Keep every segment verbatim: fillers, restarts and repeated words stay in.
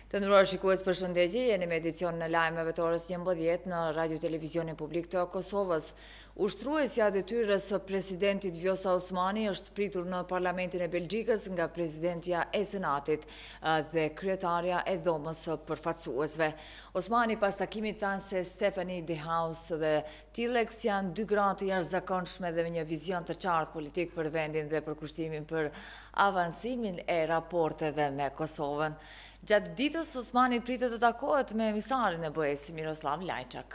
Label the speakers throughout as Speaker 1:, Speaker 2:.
Speaker 1: Të nderuar shikues, përshëndetje, jeni me edicionin e lajmeve të orës njëmbëdhjetë në Radio Televizionin Publik të Kosovës. Ushtruesja e detyrës së presidentit Vjosa Osmani është pritur në Parlamentin e Belgjikës nga presidentja e Senatit dhe kryetarja e Dhomës së Përfaqësuesve. Osmani pas takimit thanë se Stephanie De Haus dhe Tillex janë dy gra të jashtëzakonshme dhe me një vizion të qartë politik për vendin dhe për kushtimin për avancimin e raporteve me Kosovën. Gjatë ditës, Osmani pritet të takohet me emisarin e B E S-it Miroslav Lajçak.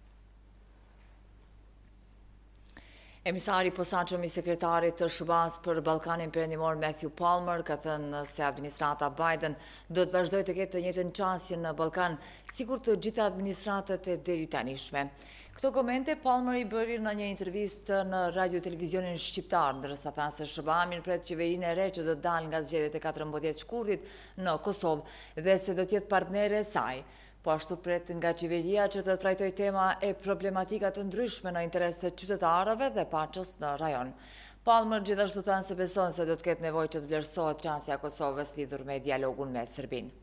Speaker 1: Emisari posaçëm i sekretarit të S B A-s për Ballkanin Perëndimor Matthew Palmer ka thënë se administrata Biden do të vazhdojë të ketë të njëjtën qasje në Ballkan, sikur të gjitha administratat e deritanishme. Këto komente Palmer i bëri në një intervistë në radio televizionin shqiptar, ndërsa thanë se S B A mirëpret qeverinë e re që do të dalë nga zgjedhjet e katërmbëdhjetë shkurtit në Kosovë dhe se do të jetë partnere e saj. Po ashtu pret nga qeveria që të trajtoj tema e problematika të ndryshme në interes të qytetarëve dhe paqes në rajon. Palmer gjithashtu thanë se beson se do të ketë nevojë që të vlerësohet çësia e Kosovës lidhur me dialogun me Serbinë.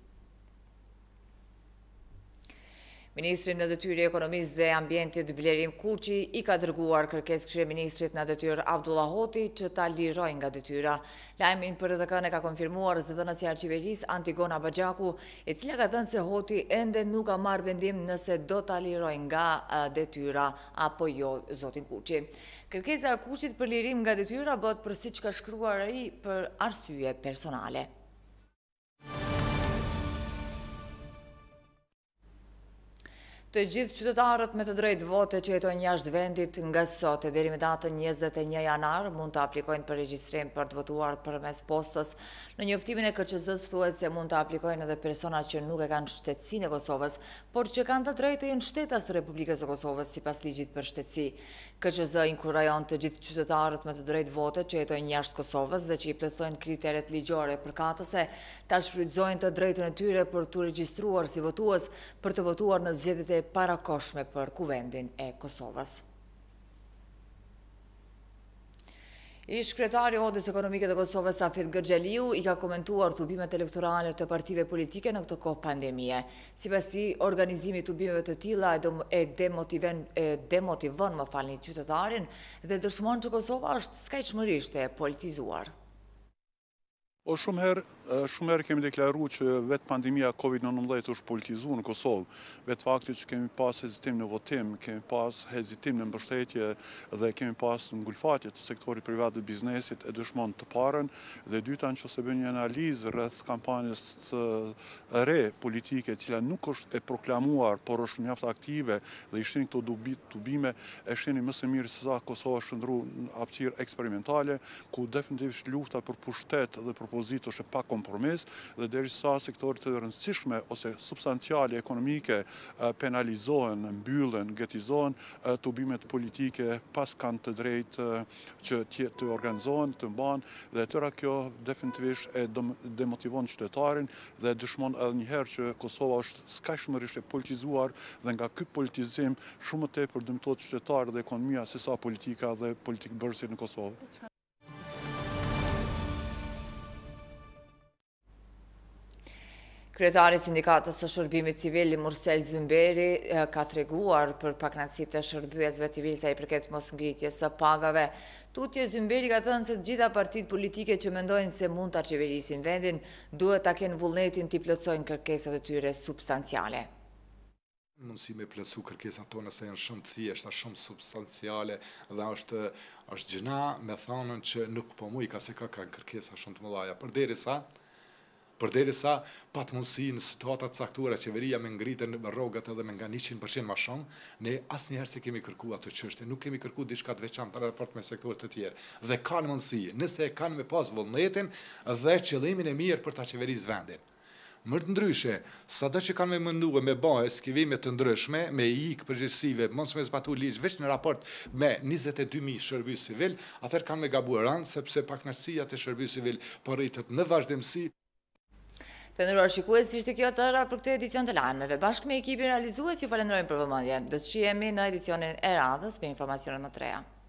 Speaker 1: Ministri në detyrë i ekonomisë dhe ambientit Blerim Kuqi i ka dërguar kërkesë kryeministrit në detyrë Abdullah Hoti që ta lirojë nga detyra. Lajmin për R T K-n e ka konfirmuar zëdhënësja e qeverisë Antigona Baxhaku, e cila ka thënë se Hoti ende nuk ka marrë vendim nëse do ta lirojë nga detyra apo jo zotin Kuqi. Kërkesa e Kuqit për lirim nga detyra bëhet për siç ka shkruar ai për arsye personale. Të gjithë qytetarët me të drejtë vote që jetojnë jashtë vendit nga sot e deri me datën njëzet e një janar mund të aplikojnë për regjistrim për të votuar përmes postës. Në njoftimin e K Q Z-s thuhet se mund të aplikojnë edhe personat që nuk e kanë shtetësinë e Kosovës, por që kanë të drejtë të jenë shtetas të Republikës së Kosovës sipas ligjit për shtetësi. K Q Z inkurajon të gjithë qytetarët me të drejtë vote që jetojnë jashtë Kosovës dhe që i plotësojnë kriteret ligjore përkatëse, ta shfrytëzojnë të drejtën e tyre për të regjistruar si votues për të votuar në zgjedhjet e parakoshme për kuvendin e Kosovës. Ish kryetari i Odës Ekonomike të Kosovës Safet Gërxhaliu i ka komentuar tubimet elektorale të partive politike në këtë kohë pandemie. Sipas tij, organizimi i tubimeve të tilla e demotivon e demotivon më falni qytetarin dhe dëshmon që Kosova është skajshmërisht e politizuar.
Speaker 2: O shumë herë, shumë herë kemi deklaruar që vetë pandemia Covid nëntëmbëdhjetë është politizuar në Kosovë. Vetë fakti që kemi pas hezitim në votim, kemi pas hezitim në mbështetje dhe kemi pas ngulfatje të sektorit privat dhe biznesit e dëshmon të parën, dhe dyta nëse bëjmë një analizë rreth kampanjës së re politike, e cila nuk është e proklamuar, por është mjaft aktive dhe i shtin këto tubime, e shihni më së miri se sa Kosova shndru në hapësirë eksperimentale, ku definitivisht lufta për pushtet dhe për pozitë është pa kompromis dhe derisa sektorit të rëndësishme ose substanciale ekonomike penalizohen, mbyllen, gëtizohen, tubimet politike pas kanë të drejtë që të organizohen, të mbahen dhe tëra kjo definitivisht e demotivon qytetarin dhe dëshmon edhe një herë që Kosova është skajshmërisht e politizuar dhe nga ky politizim shumë më tepër dëmtohet qytetarët dhe ekonomia se sa politika dhe politikbërësi në Kosovë.
Speaker 1: Kryetari i Sindikatës së Shërbimit Civil Mursel Zymberi ka treguar për pakënaqësitë e shërbyesve civil sa i përket mosngritjes së pagave. Tutje Zymberi ka thënë se të gjitha partitë politike që mendojnë se mund ta qeverisin vendin duhet ta kenë vullnetin t'i plotësojnë kërkesat e tyre substanciale.
Speaker 3: Mundësi me plotësu kërkesat tona se janë shumë të thjeshta, shumë substanciale dhe është është gjëna me thënën që nuk po muj ka se ka kanë kërkesa shumë të mëdha. Përderisa Përderisa pat mundësi në situata të caktuara qeveria me ngritën rrogat edhe me nga njëqind përqind më shumë, ne asnjëherë se kemi kërkuar ato çështje, nuk kemi kërkuar diçka të veçantë në raport me sektorët të tjerë. Dhe kanë mundësi, nëse e kanë me pas vullnetin dhe qëllimin e mirë për ta qeverisë vendin. Më të ndryshe, sado që kanë me menduar me bë eskivime të ndryshme, me ik përgjegjësive, mos me zbatu ligj veç në raport me njëzet e dy mijë shërbys civil, atëherë kanë me gabuar rand sepse pakënaqësia të shërbys civil po rritet në vazhdimsi.
Speaker 1: Të nderuar shikues, ishte kjo tëra për këtë edicion të lajmeve. Bashkë me ekipin realizues ju falenderojmë për vëmendjen. Do të shihemi në edicionin e radhës me informacione më të reja.